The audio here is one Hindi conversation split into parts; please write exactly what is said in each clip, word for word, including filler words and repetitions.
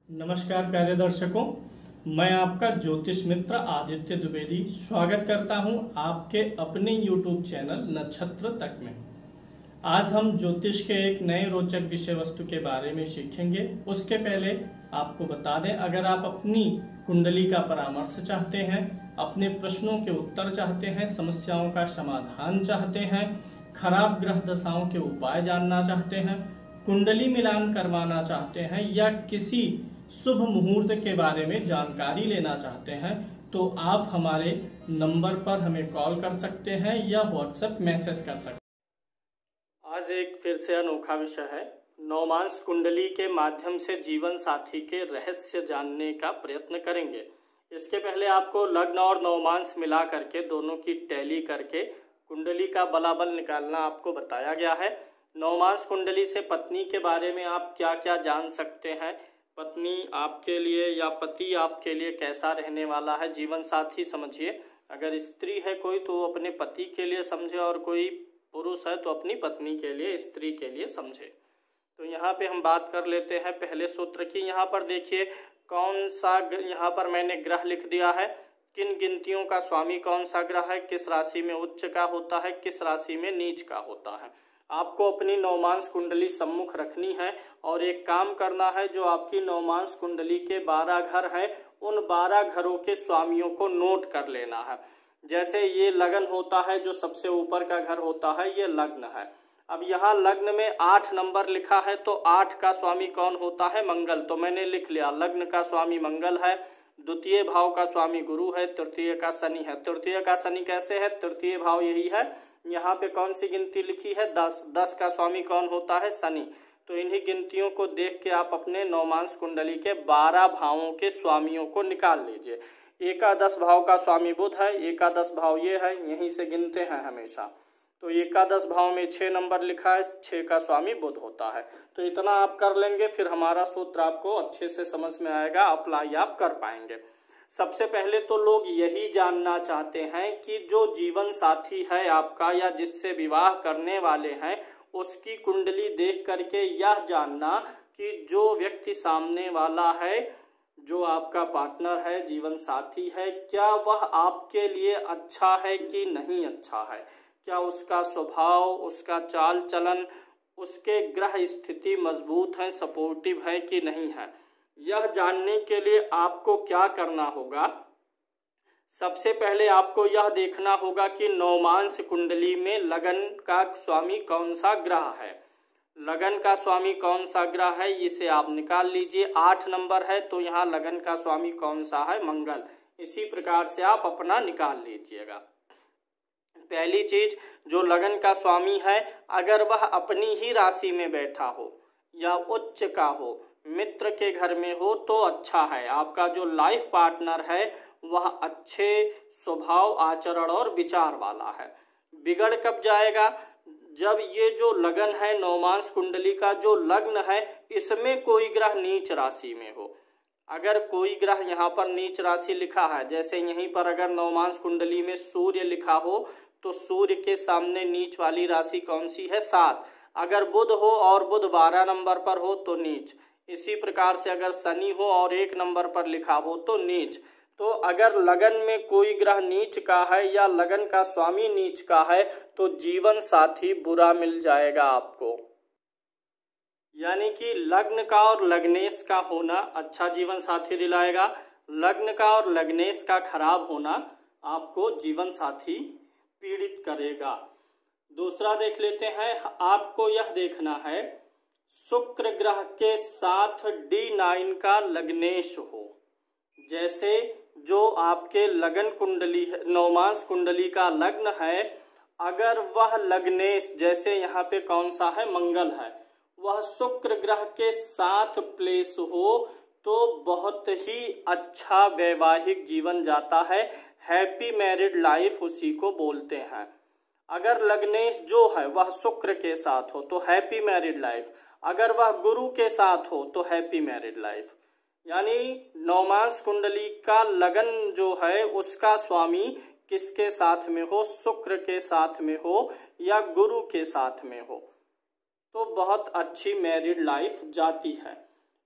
नमस्कार प्यारे दर्शकों, मैं आपका ज्योतिष मित्र आदित्य द्विवेदी स्वागत करता हूं आपके अपने यूट्यूब चैनल नक्षत्र तक में। आज हम ज्योतिष के एक नए रोचक विषय वस्तु के बारे में सीखेंगे। उसके पहले आपको बता दें, अगर आप अपनी कुंडली का परामर्श चाहते हैं, अपने प्रश्नों के उत्तर चाहते हैं, समस्याओं का समाधान चाहते हैं, खराब ग्रह दशाओं के उपाय जानना चाहते हैं, कुंडली मिलान करवाना चाहते हैं या किसी शुभ मुहूर्त के बारे में जानकारी लेना चाहते हैं, तो आप हमारे नंबर पर हमें कॉल कर सकते हैं या व्हाट्सएप मैसेज कर सकते हैं। आज एक फिर से अनोखा विषय है। नवमांस कुंडली के माध्यम से जीवन साथी के रहस्य जानने का प्रयत्न करेंगे। इसके पहले आपको लग्न और नवमांस मिला करके दोनों की टैली करके कुंडली का बलाबल निकालना आपको बताया गया है। नवमांस कुंडली से पत्नी के बारे में आप क्या क्या जान सकते हैं, पत्नी आपके लिए या पति आपके लिए कैसा रहने वाला है, जीवन साथी समझिए। अगर स्त्री है कोई तो अपने पति के लिए समझे, और कोई पुरुष है तो अपनी पत्नी के लिए, स्त्री के लिए समझे। तो यहाँ पे हम बात कर लेते हैं पहले सूत्र की। यहाँ पर देखिए कौन सा, यहाँ पर मैंने ग्रह लिख दिया है, किन गिनतियों का स्वामी कौन सा ग्रह है, किस राशि में उच्च का होता है, किस राशि में नीच का होता है। आपको अपनी नवमांस कुंडली सम्मुख रखनी है और एक काम करना है, जो आपकी नवमांस कुंडली के बारह घर है उन बारह घरों के स्वामियों को नोट कर लेना है। जैसे ये लगन होता है, जो सबसे ऊपर का घर होता है ये लग्न है। अब यहाँ लग्न में आठ नंबर लिखा है, तो आठ का स्वामी कौन होता है, मंगल। तो मैंने लिख लिया लग्न का स्वामी मंगल है, द्वितीय भाव का स्वामी गुरु है, तृतीय का शनि है। तृतीय का शनि कैसे है, तृतीय भाव यही है। यहाँ पे कौन सी गिनती लिखी है, दस। दस का स्वामी कौन होता है, शनि। तो इन्हीं गिनतियों को देख के आप अपने नवमांस कुंडली के बारह भावों के स्वामियों को निकाल लीजिए। एकादश भाव का स्वामी बुध है, एकादश भाव ये है, यहीं से गिनते हैं हमेशा। तो एकादश भाव में छह नंबर लिखा है, छह का स्वामी बुध होता है। तो इतना आप कर लेंगे, फिर हमारा सूत्र आपको अच्छे से समझ में आएगा, अप्लाई आप कर पाएंगे। सबसे पहले तो लोग यही जानना चाहते हैं कि जो जीवन साथी है आपका या जिससे विवाह करने वाले हैं, उसकी कुंडली देख करके यह जानना कि जो व्यक्ति सामने वाला है, जो आपका पार्टनर है, जीवन साथी है, क्या वह आपके लिए अच्छा है कि नहीं अच्छा है, क्या उसका स्वभाव, उसका चाल चलन, उसके ग्रह स्थिति मजबूत है, सपोर्टिव है कि नहीं है। यह जानने के लिए आपको क्या करना होगा, सबसे पहले आपको यह देखना होगा कि नवमांस कुंडली में लगन का स्वामी कौन सा ग्रह है। लगन का स्वामी कौन सा ग्रह है इसे आप निकाल लीजिए। आठ नंबर है तो यहाँ लगन का स्वामी कौन सा है, मंगल। इसी प्रकार से आप अपना निकाल लीजिएगा। पहली चीज, जो लगन का स्वामी है अगर वह अपनी ही राशि में बैठा हो या उच्च का हो, मित्र के घर में हो तो अच्छा है। आपका जो लाइफ पार्टनर है वह अच्छे स्वभाव, आचरण और विचार वाला है। बिगड़ कब जाएगा, जब ये जो लगन है नवमांस कुंडली का जो लग्न है, इसमें कोई ग्रह नीच राशि में हो। अगर कोई ग्रह यहाँ पर नीच राशि लिखा है, जैसे यहीं पर अगर नवमांस कुंडली में सूर्य लिखा हो तो सूर्य के सामने नीच वाली राशि कौन सी है, सात। अगर बुध हो और बुध बारह नंबर पर हो तो नीच। इसी प्रकार से अगर शनि हो और एक नंबर पर लिखा हो तो नीच। तो अगर लगन में कोई ग्रह नीच का है या लगन का स्वामी नीच का है तो जीवन साथी बुरा मिल जाएगा आपको। यानी कि लग्न का और लग्नेश का होना अच्छा जीवन साथी दिलाएगा, लग्न का और लग्नेश का खराब होना आपको जीवन साथी पीड़ित करेगा। दूसरा देख लेते हैं, आपको यह देखना है शुक्र ग्रह के साथ डी नाइन का लग्नेश हो। जैसे जो आपके लगन कुंडली नवमांस कुंडली का लग्न है, अगर वह लग्नेश जैसे यहाँ पे कौन सा है, मंगल है, वह शुक्र ग्रह के साथ प्लेस हो तो बहुत ही अच्छा वैवाहिक जीवन जाता है। हैप्पी मैरिड लाइफ उसी को बोलते हैं। अगर लग्नेश जो है वह शुक्र के साथ हो तो हैप्पी मैरिड लाइफ, अगर वह गुरु के साथ हो तो हैप्पी मैरिड लाइफ। यानी नवमांस कुंडली का लगन जो है उसका स्वामी किसके साथ में हो, शुक्र के साथ में हो या गुरु के साथ में हो, तो बहुत अच्छी मैरिड लाइफ जाती है।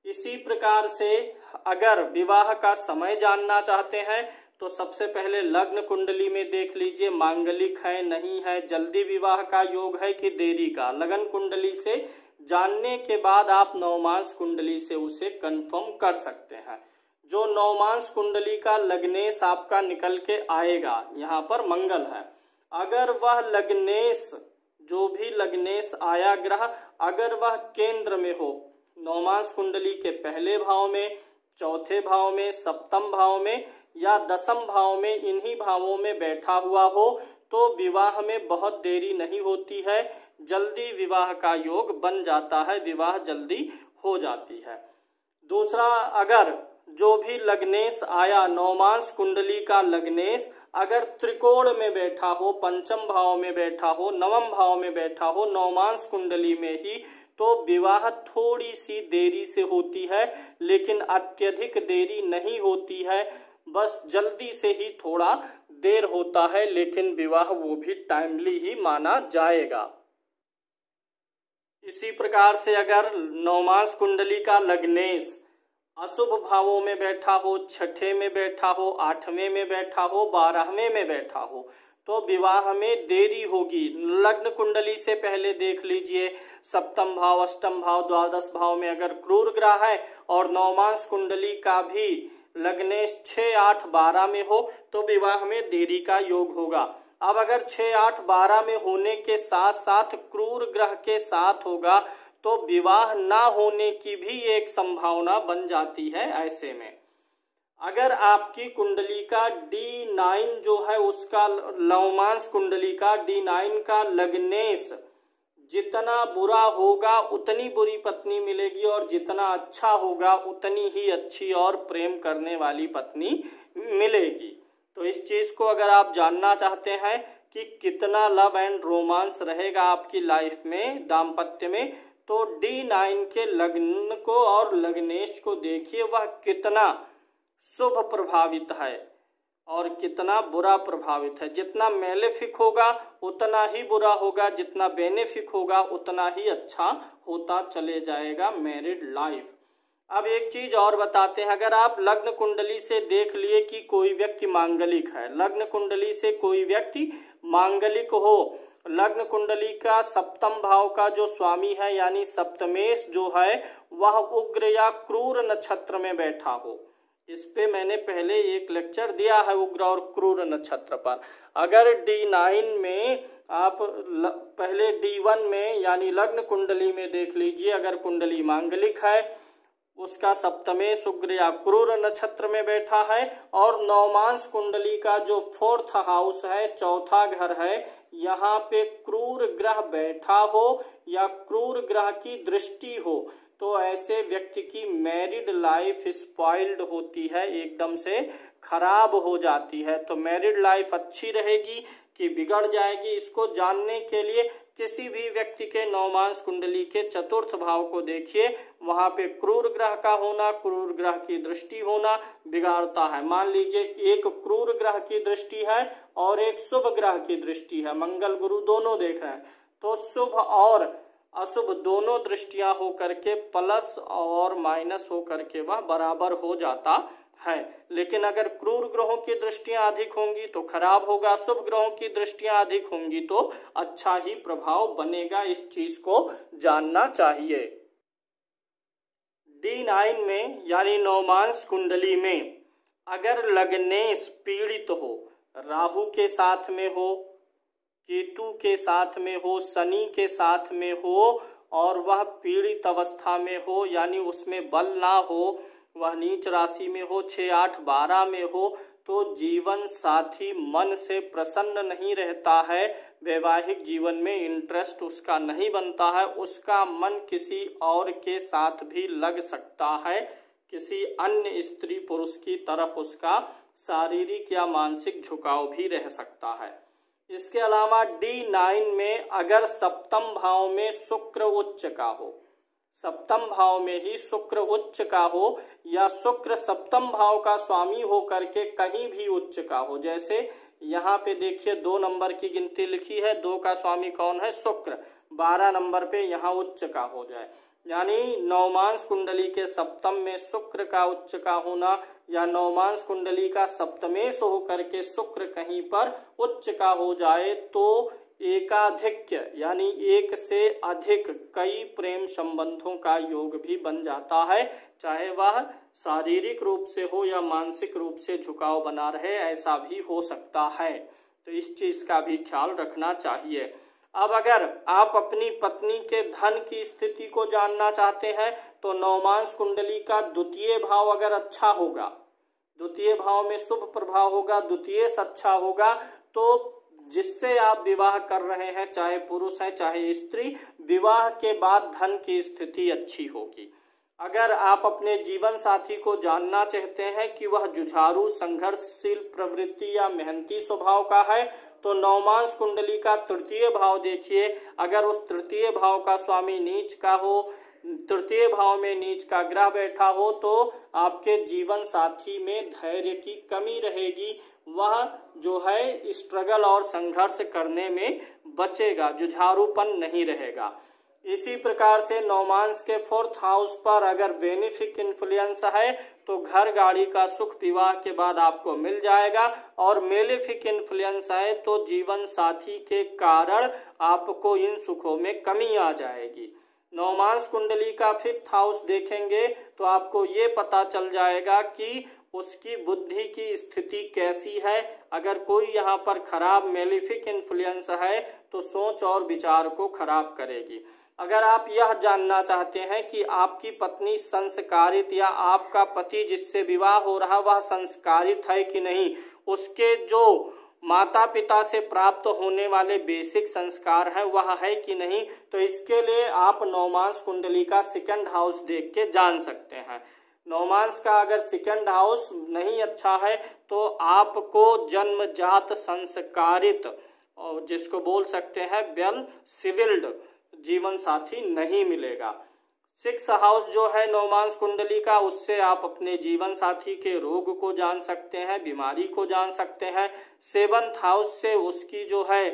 इसी प्रकार से अगर विवाह का समय जानना चाहते हैं तो सबसे पहले लग्न कुंडली में देख लीजिए, मांगलिक है नहीं है, जल्दी विवाह का योग है कि देरी का। लग्न कुंडली से जानने के बाद आप नवमांश कुंडली से उसे कंफर्म कर सकते हैं। जो नवमांश कुंडली का लग्नेश आपका निकल के आएगा, यहाँ पर मंगल है, अगर वह लग्नेश, जो भी लग्नेश आया ग्रह, अगर वह केंद्र में हो, नवमांश कुंडली के पहले भाव में, चौथे भाव में, सप्तम भाव में या दसम भाव में, इन्हीं भावों में बैठा हुआ हो तो विवाह में बहुत देरी नहीं होती है, जल्दी विवाह का योग बन जाता है, विवाह जल्दी हो जाती है। दूसरा, अगर जो भी लग्नेश आया, नवमांश कुंडली का लग्नेश अगर त्रिकोण में बैठा हो, पंचम भाव में बैठा हो, नवम भाव में बैठा हो, नवमांश कुंडली में ही, तो विवाह थोड़ी सी देरी से होती है, लेकिन अत्यधिक देरी नहीं होती है, बस जल्दी से ही थोड़ा देर होता है, लेकिन विवाह वो भी टाइमली ही माना जाएगा। इसी प्रकार से अगर नवमांश कुंडली का लग्नेश अशुभ भावों में बैठा हो, छठे में बैठा हो, आठवें में बैठा हो, बारहवें में बैठा हो, तो विवाह में देरी होगी। लग्न कुंडली से पहले देख लीजिए, सप्तम भाव, अष्टम भाव, द्वादश भाव में अगर क्रूर ग्रह है और नवमांश कुंडली का भी लग्नेश छह, आठ, बारह में हो तो विवाह में देरी का योग होगा। अब अगर छह, आठ, बारह में होने के साथ साथ क्रूर ग्रह के साथ होगा तो विवाह ना होने की भी एक संभावना बन जाती है। ऐसे में अगर आपकी कुंडली का डी नाइन जो है, उसका नवमांश कुंडली का डी नाइन का लग्नेश जितना बुरा होगा उतनी बुरी पत्नी मिलेगी, और जितना अच्छा होगा उतनी ही अच्छी और प्रेम करने वाली पत्नी मिलेगी। तो इस चीज को अगर आप जानना चाहते हैं कि कितना लव एंड रोमांस रहेगा आपकी लाइफ में, दाम्पत्य में, तो डी नाइन के लग्न को और लग्नेश को देखिए, वह कितना शुभ प्रभावित है और कितना बुरा प्रभावित है। जितना मेलेफिक होगा उतना ही बुरा होगा, जितना बेनिफिक होगा उतना ही अच्छा होता चले जाएगा मैरिड लाइफ। अब एक चीज और बताते हैं, अगर आप लग्न कुंडली से देख लिए कि कोई व्यक्ति मांगलिक है, लग्न कुंडली से कोई व्यक्ति मांगलिक हो, लग्न कुंडली का सप्तम भाव का जो स्वामी है यानी सप्तमेश जो है वह उग्र या क्रूर नक्षत्र में बैठा हो, इस पे मैंने पहले एक लेक्चर दिया है उग्र और क्रूर नक्षत्र पर। अगर डी नाइन में आप ल, पहले डी वन में यानी लग्न कुंडली में देख लीजिए, अगर कुंडली मांगलिक है, उसका सप्तमेश उग्र या क्रूर नक्षत्र में बैठा है, और नवमांश कुंडली का जो फोर्थ हाउस है, चौथा घर है, यहाँ पे क्रूर ग्रह बैठा हो या क्रूर ग्रह की दृष्टि हो, तो ऐसे व्यक्ति की मैरिड लाइफ स्पॉइल्ड होती है, एकदम से खराब हो जाती है। तो मैरिड लाइफ अच्छी रहेगी कि बिगड़ जाएगी, इसको जानने के लिए किसी भी व्यक्ति के नवमांश कुंडली के चतुर्थ भाव को देखिए, वहां पे क्रूर ग्रह का होना, क्रूर ग्रह की दृष्टि होना बिगाड़ता है। मान लीजिए एक क्रूर ग्रह की दृष्टि है और एक शुभ ग्रह की दृष्टि है, मंगल गुरु दोनों देख रहे हैं, तो शुभ और अशुभ दोनों दृष्टियां हो करके प्लस और माइनस हो करके वह बराबर हो जाता है। लेकिन अगर क्रूर ग्रहों की दृष्टियां अधिक होंगी तो खराब होगा, शुभ ग्रहों की दृष्टियां अधिक होंगी तो अच्छा ही प्रभाव बनेगा। इस चीज को जानना चाहिए। डी नाइन में यानी नवमांश कुंडली में अगर लग्नेश पीड़ित हो, राहु के साथ में हो, केतु के साथ में हो, शनि के साथ में हो, और वह पीड़ित अवस्था में हो यानी उसमें बल ना हो, वह नीच राशि में हो, छह, आठ, बारह में हो, तो जीवन साथी मन से प्रसन्न नहीं रहता है, वैवाहिक जीवन में इंटरेस्ट उसका नहीं बनता है, उसका मन किसी और के साथ भी लग सकता है, किसी अन्य स्त्री पुरुष की तरफ उसका शारीरिक या मानसिक झुकाव भी रह सकता है। इसके अलावा डी नाइन में अगर सप्तम भाव में शुक्र उच्च का हो, सप्तम भाव में ही शुक्र उच्च का हो, या शुक्र सप्तम भाव का स्वामी हो करके कहीं भी उच्च का हो, जैसे यहाँ पे देखिए दो नंबर की गिनती लिखी है, दो का स्वामी कौन है? शुक्र, बारह नंबर पे यहाँ उच्च का हो जाए, यानी नवमांश कुंडली के सप्तम में शुक्र का उच्च का होना या नवमांश कुंडली का सप्तमेश होकर के शुक्र कहीं पर उच्च का हो जाए तो एकाधिक्य यानी एक से अधिक कई प्रेम संबंधों का योग भी बन जाता है, चाहे वह शारीरिक रूप से हो या मानसिक रूप से झुकाव बना रहे, ऐसा भी हो सकता है। तो इस चीज का भी ख्याल रखना चाहिए। अब अगर आप अपनी पत्नी के धन की स्थिति को जानना चाहते हैं तो नवमांश कुंडली का द्वितीय भाव अगर अच्छा होगा, द्वितीय भाव में शुभ प्रभाव होगा, द्वितीय अच्छा होगा, तो जिससे आप विवाह कर रहे हैं, चाहे पुरुष है चाहे स्त्री, विवाह के बाद धन की स्थिति अच्छी होगी। अगर आप अपने जीवन साथी को जानना चाहते हैं कि वह जुझारू, संघर्षशील प्रवृत्ति या मेहनती स्वभाव का है तो नवमांश कुंडली का तृतीय भाव देखिए। अगर उस तृतीय भाव का स्वामी नीच का हो, तृतीय भाव में नीच का ग्रह बैठा हो तो आपके जीवन साथी में धैर्य की कमी रहेगी, वह जो है स्ट्रगल और संघर्ष करने में बचेगा, जुझारूपन नहीं रहेगा। इसी प्रकार से नवमांश के फोर्थ हाउस पर अगर बेनिफिक इन्फ्लुएंस है तो घर गाड़ी का सुख विवाह के बाद आपको मिल जाएगा, और मेलेफिक इन्फ्लुएंस है तो जीवन साथी के कारण आपको इन सुखों में कमी आ जाएगी। नवमांश कुंडली का फिफ्थ हाउस देखेंगे तो आपको ये पता चल जाएगा कि उसकी बुद्धि की स्थिति कैसी है। अगर कोई यहाँ पर खराब मेलेफिक इन्फ्लुएंस है तो सोच और विचार को खराब करेगी। अगर आप यह जानना चाहते हैं कि आपकी पत्नी संस्कारित या आपका पति जिससे विवाह हो रहा वह संस्कारित है कि नहीं, उसके जो माता पिता से प्राप्त होने वाले बेसिक संस्कार हैं वह है कि नहीं, तो इसके लिए आप नवमांश कुंडली का सेकंड हाउस देख के जान सकते हैं। नवमांश का अगर सेकंड हाउस नहीं अच्छा है तो आपको जन्मजात संस्कारित और जिसको बोल सकते हैं वेल सिविल्ड जीवन साथी नहीं मिलेगा। सिक्स हाउस जो है नवमांश कुंडली का, उससे आप अपने जीवन साथी के रोग को जान सकते हैं, बीमारी को जान सकते हैं। सेवंथ हाउस से उसकी जो है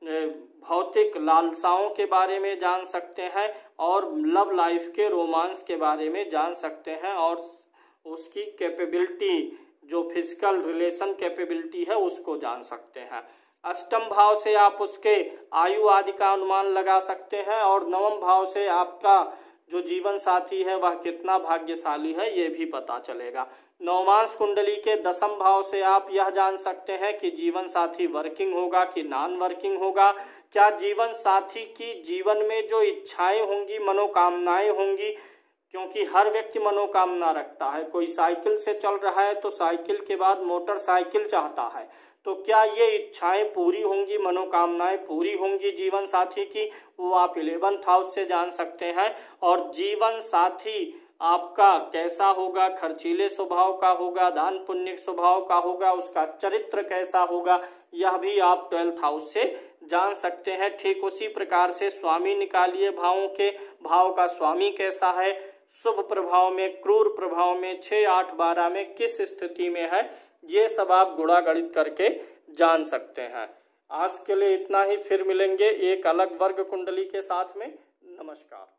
भौतिक लालसाओं के बारे में जान सकते हैं और लव लाइफ के रोमांस के बारे में जान सकते हैं, और उसकी कैपेबिलिटी जो फिजिकल रिलेशन कैपेबिलिटी है उसको जान सकते हैं। अष्टम भाव से आप उसके आयु आदि का अनुमान लगा सकते हैं, और नवम भाव से आपका जो जीवन साथी है वह कितना भाग्यशाली है ये भी पता चलेगा। नवमांश कुंडली के दसम भाव से आप यह जान सकते हैं कि जीवन साथी वर्किंग होगा कि नॉन वर्किंग होगा, क्या जीवन साथी की जीवन में जो इच्छाएं होंगी, मनोकामनाएं होंगी, क्योंकि हर व्यक्ति मनोकामना रखता है। कोई साइकिल से चल रहा है तो साइकिल के बाद मोटरसाइकिल चाहता है, तो क्या ये इच्छाएं पूरी होंगी, मनोकामनाएं पूरी होंगी जीवन साथी की, वो आप इलेवेंथ हाउस से जान सकते हैं। और जीवन साथी आपका कैसा होगा, खर्चीले स्वभाव का होगा, दान पुण्य स्वभाव का होगा, उसका चरित्र कैसा होगा, यह भी आप ट्वेल्थ हाउस से जान सकते हैं। ठीक उसी प्रकार से स्वामी निकालिए भावों के, भाव का स्वामी कैसा है, शुभ प्रभाव में, क्रूर प्रभाव में, छह आठ बारह में किस स्थिति में है, ये सब आप गुणा गणित करके जान सकते हैं। आज के लिए इतना ही, फिर मिलेंगे एक अलग वर्ग कुंडली के साथ में। नमस्कार।